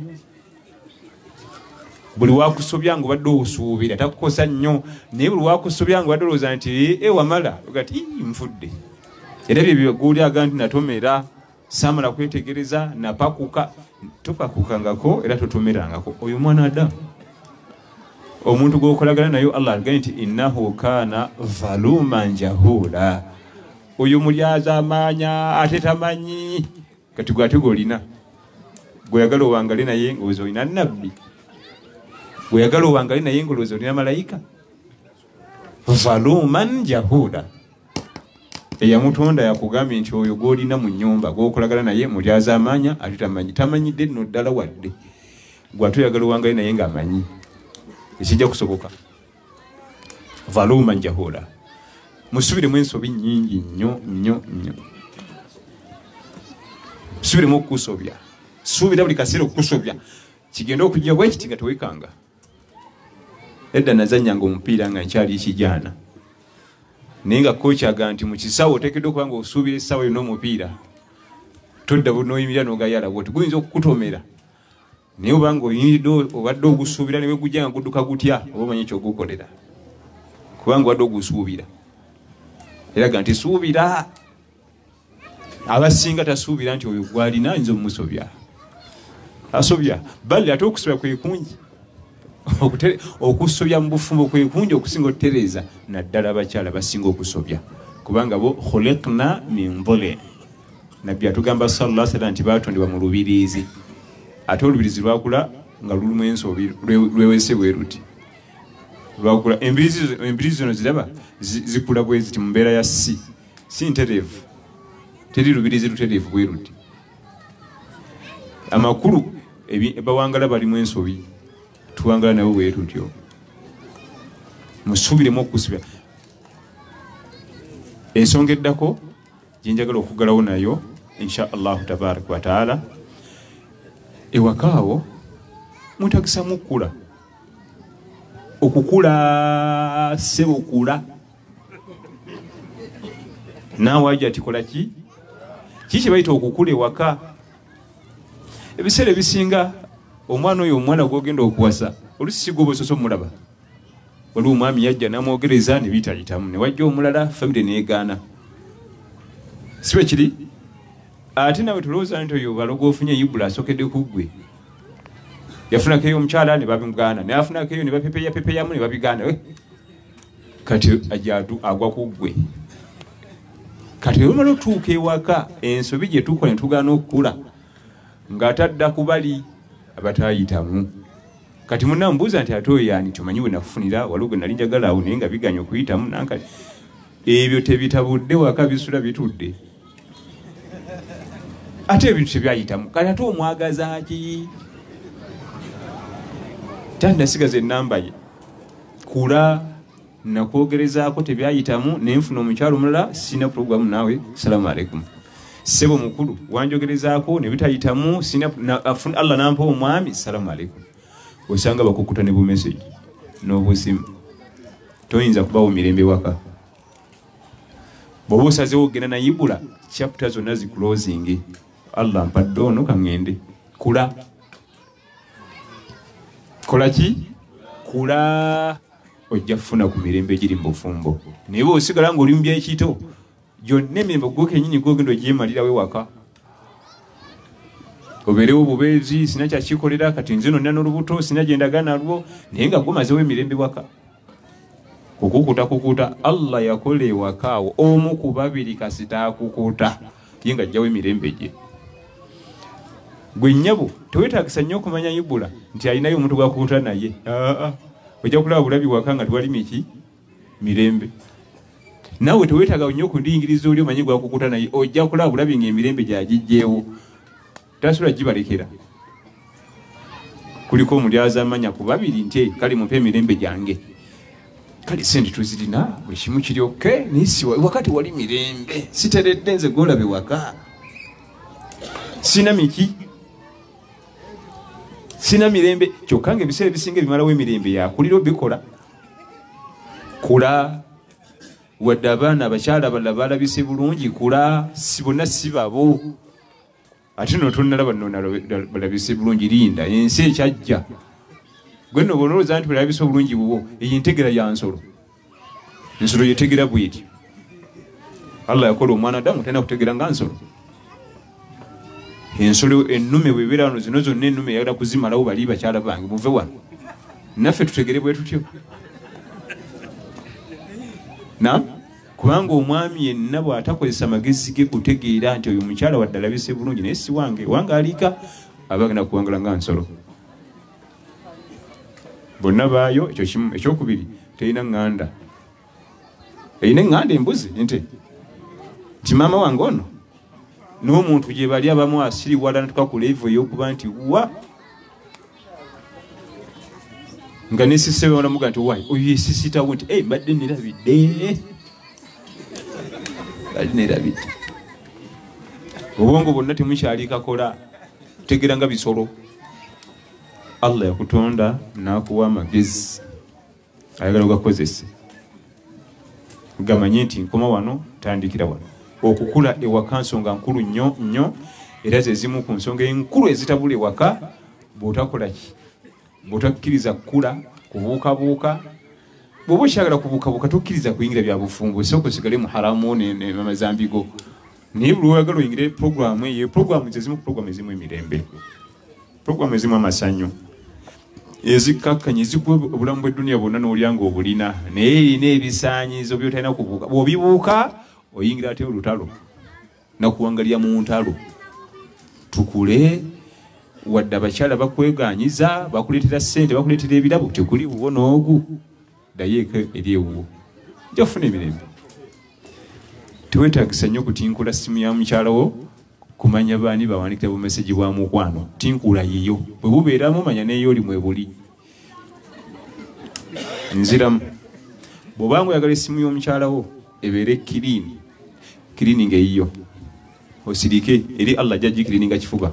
Buli wakusobya nga wadde osuubira takukosa nnyo. Naye buli wakusobya nga wadde olowooza nti e wamala ogati nfudde. Era bye guli aga nti natomera samala kwetegereza napakuka. Topakukangako era totomerangako. Oyo mwanadamu. Omuntu gwokolagana nayo Allah agamba nti innahu kana zaluman jahula. Oyo mulyaza amanya ate tamanyi. Kati gwe ate golina. Gwe yagala owangale naye ng'olowooza olina nabbi. Gwe yagala owangale naye ng'olowooza olina malayika. Zaluman jahula. Eyamutonda yakugambye nti oyo gw'olina mu nnyumba gwokolagana naye mulyaza amanya ate tamanyi. Tamanyidde nno ddala wadde. Gwe ate oyagala owangale naye ng'amanyi. Ekijja kusoboka. Zaluman jahula. Musubiremu ensobi nnyingi nnyo nnyo nnyo. Musubiremu okusobya. Suubira buli kaseera okusobya. Kigenda okujja bwe kiti nga tewekanga. Edda nazannyanga omupiira nga nkyali kijaana. Naye nga kooki aga nti mu kisawo oteekeddwa okuba nga osuubira essaawa yonna omupiira. Todda n'oyimirira n'ogayala bw'oti guyinza okukutomera. Naye oba nga oyimiridde obadde ogusuubira ne bwe gujja nga gudduka gutya oba omanyi ekyogukolera. Kubanga obadde ogusuubira. Era ga nti suubira. Abasinga tasuubira nti oyo gwalina ayinza omusobya. Asobya. Bali ate okusobya kwe kungi. Okusobya mu bufumbo kwe kungi okusinga otereeza naddala abakyala basinga okusobya. Kubanga bo khuliqna min dhulin. Nabbi atugamba sallallahu alaihi wasallam nti baatondebwa mu lubiriizi. Ate olubirizi lwakula nga lulimu ensobi lwewese bwe ruti. Lwakula embirizi zino ziraba zikula bwe ziti mu mbeera ya si. Si ntereevu. Teri lubirizi lutereevu bwe ruti. Amakulu bawangala balimu ensobi. Tuwangala nabo bwe tutyo. Musubiremu okusubya. Ensonga eddako gyenjagala okugalawo nayo insha Allah tabaraka wa taala. Ewakaawo mutagisa mukula. Okukula sebo kula. Naawe ajja atikola ki? Kiki bayita okukula ewaka. Ebiseera ebisinga omwana oyo omwana gw'ogenda okuwasa olusi gwobososo mulaba. Waliwo omwami yajja n'amwogereza ne bitayitamu ne wajja omulala famire neegaana. Si bwe kiri? Ate nawe tulowooza nti oyo balogo ofunye Ibula asokedde ku ggwe. Yafunako eyo omukyala ne babimugaana. Ne afunako eyo ne bapepeya pepeyamu ne babigaana. Kati ajadu agwa ku ggwe. Kati olumala otuuka ewaka ensobi gye tukola ne tugaana okukula ng'atadda ku bali abatayitamu. Kati munambuuza nti ate oyo yani tumanyi we nakufunira waliwo gwe nali njagala awo naye nga biganya okuyitamu nankati ebyo tebitabudde waka bisula bitudde. ate ebintu tebyayitamu kale ate omwagaza ki tandasigaza ennamba ye kula nakwogerezaako tebyayitamu nenfuna omukyalo omulala sina programu naawe salamu alaikum sebo mukulu wanjogerezaako ne bitayitamu sina Allah nampa omwami salamu alaikum osanga bakukuta ne bu message n'obusimu toyinza kubawo mirembe waka bw'oba osazeewo ogenda na Ibula chapter zonna zi closing Allah mpadde ono kaŋŋende kula kola ki kula ojja kufuna ku mirembe giri mu bufumbo naye bwe osigala ng'oli mu byekito gyonna emirembe gwo kennyini gwogenda ogyemalirawo ewaka obeerewo obubeezi sina kyakikolera kati nze nonna n'olubuto sina gye ndaga nalwo naye nga gumazewo emirembe waka kukukuta kukuta Allah yakola ewaka awo omu ku babiri kasita akukuta ye nga ajjawo emirembe gye gwe nnyabo teweetaagisa nnyo okumanya Ibula nti alinayo omuntu gwakukuta naye aa ojja kulaba bulabi waka nga twali miki mirembe naawe teweetaaga nnyo okundingiriza oli omanyi gwakukuta naye ojja kulaba bulabi ng'emirembe gyagijjeewo tasula gibalekera kuliko omulyaza amanya ku babiri nti kale mumpe emirembe gyange kale sente tuzirina buli kimu kiri oke nisi wakati wali mirembe siteredde nze gwolabe waka sina miki sina mirembe kyokka ng'ebiseera ebisinga ebimalawo emirembe yakulira obikola kula wadde abaana abakyala abalala balabise bulungi kula si bonna si babo ate no tonnalaba nona balabise bulungi linda ensi ekyajja gwe no bonoloza nti balabise obulungi bubwo eyo ntegera ya nsolo ensolo yetegera bwiti Allah yakola omwana Adamu tena kutegera nga nsolo ensolo ennume bwebera wano zino zonna ennume yagala kuzimalawo bali bakyala bange muve wano naffe tutegere bwe tutyo na kubanga omwami yenna bw'atakozesa magezi ge kutegeera nti oyo mukyala wadde alabise bulungi naye si wange wange aliika abagenda kuwangala nga nsolo bonna baayo ekyo kimu ekyokubiri terina ŋŋanda erina eŋŋanda embuzi nte nti maama wange ono n'omuntu gye bali abamu asiri wala natuka ku levo ey'okuba nti wa nga nesisebe banamuga nti wayi oyo yesisitawo nti ei mbadde nerabidde badde nerabidde obwongo bwonna temukyalikakola tegera nga bisolo Allah yakutonda n'akuwa amagezi ayagala ogakozese gamanye nti nkoma wano tandikira wano okukula ewaka nsonga nkulu nnyo nnyo era ze zimu ku nsonga enkulu ezitabula ewaka bw'otakola ki bw'otakkiriza kukula kubuukabuuka bw'oba okyagala kubuukabuuka tokkiriza kuyingira bya bufumbo osooka osigale mu haramu n'amazambigo naye buli oyagala oyingire puroguramu eyo puroguramu ze zimu ku puroguramu ezimu emirembe puroguramu ezimu amasanyu ezikkakkanya ezikuwa obulamu bw'edduniya bwonna n'olyanga obulina naye erina ebisaanyizo by'otalina kubuuka bw'obibuuka oyingira ate olutalo nakuwangalira mu ntalo tukule wadde abakyala bakweganyiza bakuleetera ssente bakuleetera ebirabo tekuli wuwo n'ogu dayeeko eri ewuwo jafuna emirembe teweetaagisa nnyo okutinkula simu ya mukyalawo kumanya baani bawandiikira bumeseji bwa mukwano tinkula yiyo bwe bubeeramu manya neyo oli mwebuli nziramu bw'obanga oyagala essimu y'omukyalawo ebeere kiriini kiriini ng'eyiyo osirike eri Allah jajji kiriini nga kifuba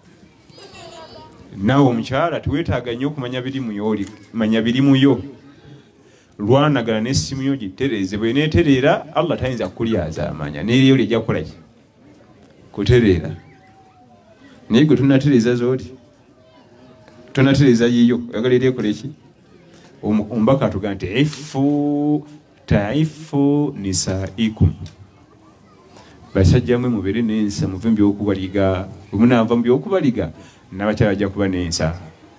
naawe omukyala teweetaaga nnyo okumanya birimu yooli manya birimu yo lwanagala n'essimu yo gitereeze bwe neetereera Allah tayinza kukulyaza amanya n'eriyo lijja kukola ki kutereera naye gwe tonatereeza zooti tonatereeza yiyo oyagala eri ekole ki omubaka atugaa nti ifu taifu nisaikum basajja mwe mubeere n'ensa muve mu by'okubaliga bwe munaava mu by'okubaliga n'abakyala bajja kuba n'ensa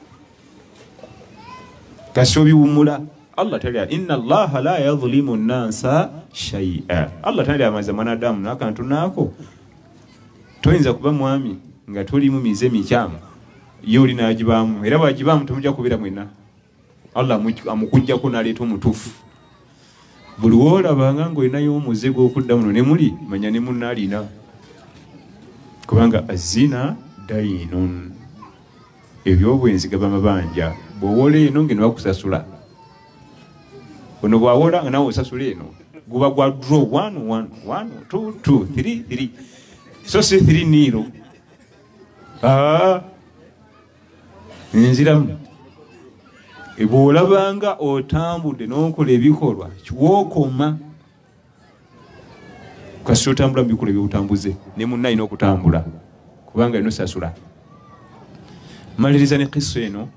kasi obiwummula Allah talya inna Allaha la yadhlimu nnasa shay'a Allah talya amaza mwanadamu n'akantu naako toyinza kuba mwami nga tolimu mize mikyamu ye oli n'agibaamu era bw'agibaamu temujja kubeera mwenna Allah amukuggyako n'aleeta omutuufu buli woolabanga ng'olinayo omuze gw'okudda muno ne muli manya ne munna alina kubanga azina dainun ebyobwenzi gaba mabanja bwowola eno ngeno bakusasula ono bwawola nga nawe osasula eno guba gwa draw one one one two two three three so si three niro ah nziramu ebwolabanga otambudde n'okola ebikolwa kiwookoma kasi otambula mu bikolwa ebyobutambuze ne munna alina okutambula kubanga alina osasula. Maliriza ne kiso eno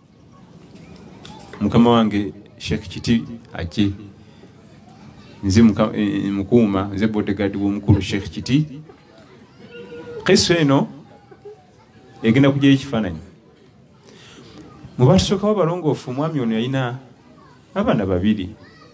mukama wange Sheikh Kiti ajje nze mukuuma nze bodegaadi w'omukulu Sheikh Kiti. Kiso eno egenda kujja ekifaananyi mu batusooka w'abalongoofu omwami ono yalina abaana babiri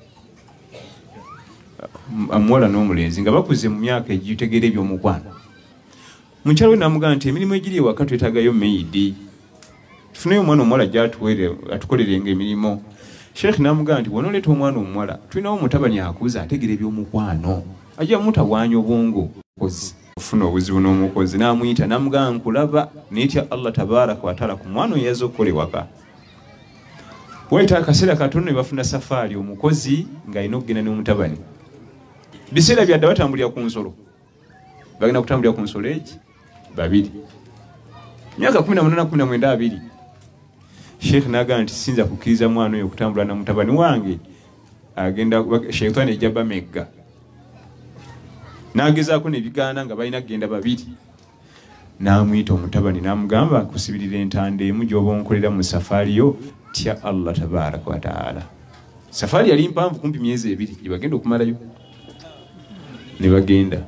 omuwala n'omulenzi nga bakuze mu myaka egitegeera ebyomukwano. Mukyalo we n'amugamba nti emirimu egiri ewaka twetaagayo meidi tufuneyo omwana omuwala atukolerenga emirimu. Sheikh n'amugamba nti bw'onooleeta omwana omuwala tulinawo mutabani akuza ategeera ebyomukwano ajja mutawaanya obwongo kozi ofuna obuzibu n'omukozi n'amuyita n'amugamba nkulaba n'etya Allah tabaaraka wa taala ku mwana oyo yazze okukola ewaka. Wayita akaseera katono ne bafuna safaari omukozi ng'alina okugenda n'omutabani. Biseera byadda batambulira ku nsolo bagenda kutambulira ku nsolo egi babiri myaka kumi na munaana kumi na mwenda abiri. Sheikh n'agamba nti sinza kukkiriza mwana oyo okutambula na mutabani wange agenda sheitaani ejja bamegga n'agezaako nebigaana nga balina kugenda babiri. N'amuyita omutabani n'amugamba kusibirira entanda emu gy'oba onkolera mu safaari yo tya Allah tabaaraka wa taala. Safaari yali mpanvu kumpi myezi ebiri gye bagenda okumalayo ne bagenda.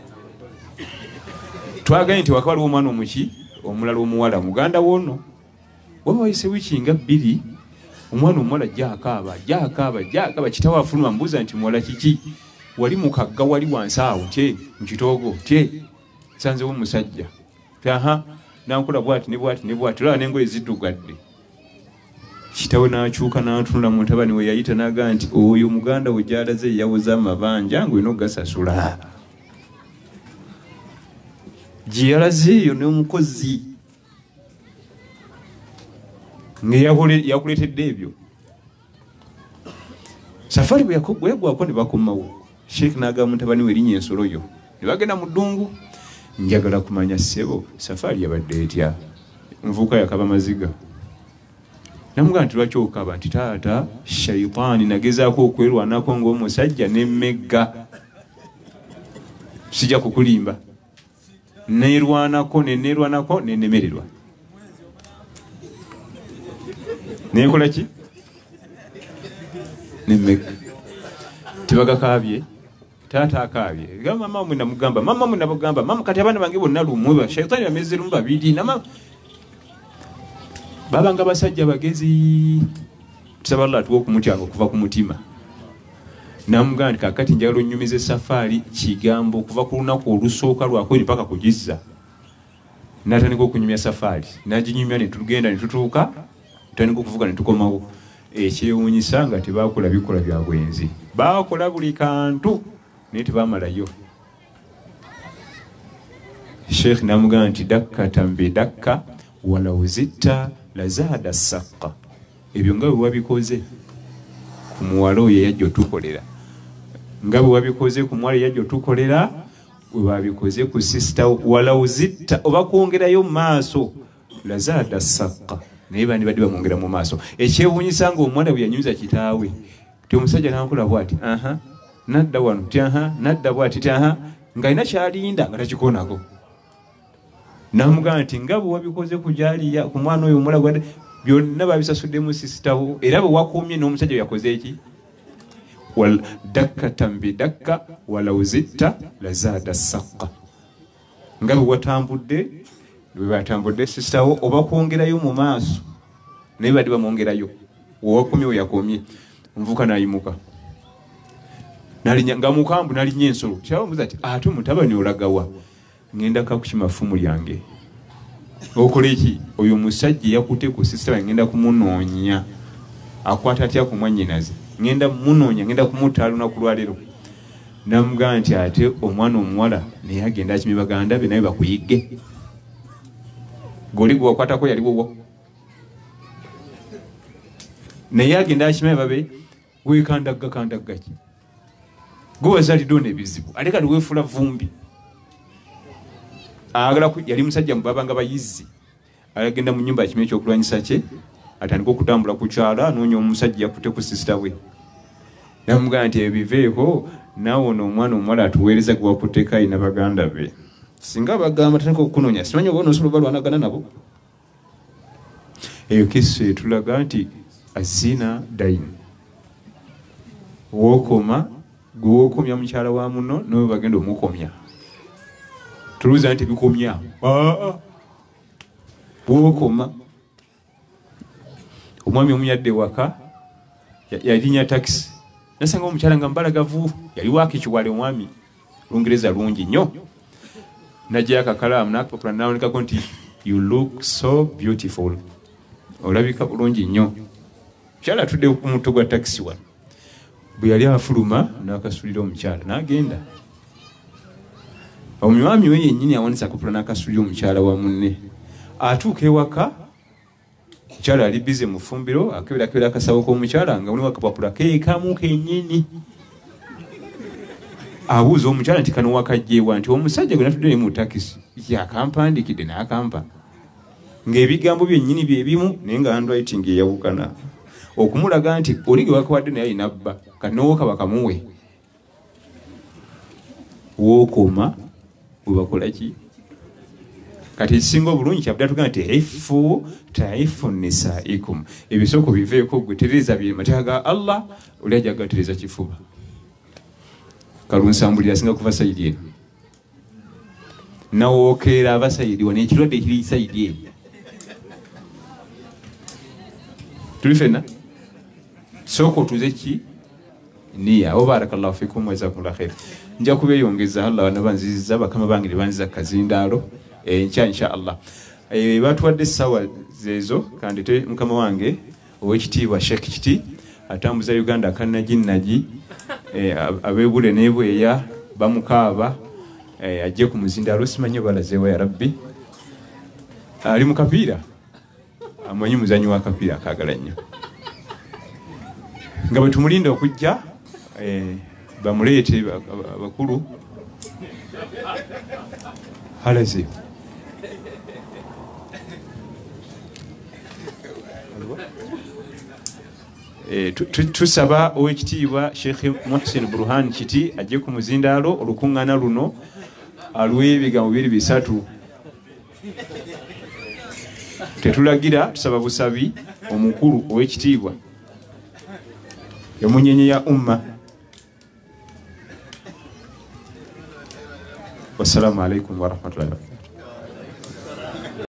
Twagaye nti waka waliwo omwana omuki omulala omuwala muganda wono waba wayise wiiki nga bbiri omwana omuwala gyakaaba gyakaaba gyakaaba kitawo afuluma mbuuza nti muwala kiki wali mukagga wali wansi awo kye mukitoogo kye nsanzewo omusajja aha nankola bwati ne bwati ne bwati olaba n'engoye ziddugadde. Kitawe n'akyuka n'atunula mu mutabani we yayita n'agamba nti oyo muganda we gy'alaze yawoza amabanja ng'olina okugasasula. Gye yalaze eyo n'omukozi ng'eyakuleetedde ebyo. Safaari bwe yagwako ne bakomawo. Sheikh n'agamba mutabani we erinnya ensolo yo ne bagenda mu ddungu. Njagala kumanya ssebo safaari yabadde etya nvuka yakaba maziga. Namugamba nti lwaki okaba nti taata shaitaani nagezaako okwerwanako ng'omusajja n'emmegga sijja kukulimba neerwanako neneerwanako nenemererwa neekola ki nemmegga tebagakaabye taata akaabye gamba mama mwe namugamba mama mwe nabugamba mama kati abaana bange bonna lumwe shaitaani bameze lumu babiri nama babanga basajja bagezi tusaba Allah tuwe okumutyanga okuva ku mutima. Namugamba nti kakati njagala onnyumize safaari kigambo okuva ku lunaku olusooka lwako paka kugizza. N'atandika okunyumya safaari n'aginyumya ne tugenda ne tutuuka tutandika okuvuga ne tukomawo. Ekyewuunyisa nga tebaakola bikola bya bwenzi baakola buli kantu naye tebaamalayo. Sheikh n'amugamba nti dakkatan bidakka walaw zitta lazada saqqa. Ebyo nga bwe wabikoze ku muwala oyo yajja otukolera nga bwe wabikoze ku muwala yajja otukolera bwe wabikoze ku sisita walaw zitta oba kwongerayo mu maaso lazada saqqa naye bandi badde bamwongera mu maaso. Ekyewuunyisa nga omwana bwe yanyumiza kitaawe ti omusajja n'akola bw'ati aha nadda wano ti aha nadda bw'ati ti aha ng'alina kyalinda nga takikonako. Namugamba nti nga bwe wabikoze ku gyaliya ku mwana oyo omulala gwadde byonna babisasuddemu sisitawo era bwe wakuumye n'omusajja yakoze eki wal dakkatan bidakka walaw zitta lazada saqqa. Nga bwe watambudde bwe batambudde sisitawo oba kwongerayo mu maaso naye badde bamwongerayo wewakumye we yakomye. Nvuka n'ayimuka nga mukambu n'alinnya ensolo kyabamubuuza ati ate mutabani olagawa ngenda kakukima ffumu lyange okola eki oyo omusajja yakutte ku sisitema ngenda kumunoonya akwata atya ku mwannyinaze ngenda munoonya ngenda kumutta lunaku lwaleero. namugamba nti ate omwana omuwala naye agenda akimye baganda be naye bakuyigge goli gwe wakwatako yaliwowo naye agenda akimye babe wekandagga kandaggaki gwe wazaliddwo n'ebizibu ate kati weefula vumbi agala yali musajja mubabanga bayizzi agenda mu nyumba yakimye ekyokulwanyisa kye atandika okutambula ku kyalo anoonya omusajja yakute ku sisita we namugamba nti ebiveeko naawe ono omwana omuwala atuweereza gwe wakutteko ayina baganda be singa bagamba tandika okukunoonya simanyi oba onosobola balwanagana nabo eyo kisa etulaga nti azina dayini wookoma gwe wookomya mukyala wa muno nawe bagenda omukomya tuluuza nti bikomya wookoma omwami omuyadde waka yalinya takisi nasanga omukyala nga mbalagavu yali waakikiwale omwami lungereza lungi nnyo najjayo akakalaamu nakapapula nawonekako nti you look so beautiful olabika bulungi nnyo mukyala atudde ku mutto gwa takisi wano bwe yali afuluma n'akasulira omukyala n'agenda omwami we yennyini awonesa akapapula n'akasulira omukyala wa munne atuuka ewaka mukyala ali bize mu ffumbiro akeberakebera akasawo k'omukyala nga mulimu akapapula keekamu kennyini abuuza omukyala nti kano wakajjeewa nti omusajja gwe natudde ne mu takisi yakampandikidde n'akampa ng'ebigambo byennyini bye bimu naye nga handwriting eyawukana okumulaga nti oli gwe wakawadde naye ayina bba kati n'owokaba kamuwe wookoma bwe bakola ki kati ekisinga obulungi kyabudde atugamba nti ifu taifu nisaikum ebisoko biveeko gwe tereza bye mateeka ga Allah oli ajja gatereza kifuba kalunsambulira asinga kuva sayidi eno nawookeera aba sayidi wano ekirwadde kiri sayidi eno tuli fenna sooka otuze ki niya wa barakallahu fikum wa jazakumullahu khair nja kubeeyongeza Allah wanabanziza bakama bange ne banziza kazindaalo enkya insha Allah e, batuwadde essaawa zeezo kandite mukama wange ow'ekitiibwa Sheikh Kiti atambuza Uganda akannagi e, abeebule n'ebweya bamukaaba e, ajje ku muzindaalo simanyi balazeewa ya rabbi ali mu kapiira amanyi muzanyi wa kapiira akaagala nnyo nga bwe tumulinda okujja e, bamuleete abakulu halaze e, tusaba owekitiibwa Sheikh Muhsin Burhan Kiti ajje ku muzindaalo olukuŋŋaana luno alw'ebigambo bibiri bisatu tetulagira tusaba busabi omukulu owekitiibwa emunyenye ya umma. Wassalamu alaikum warahmatullahi wabarakatuh.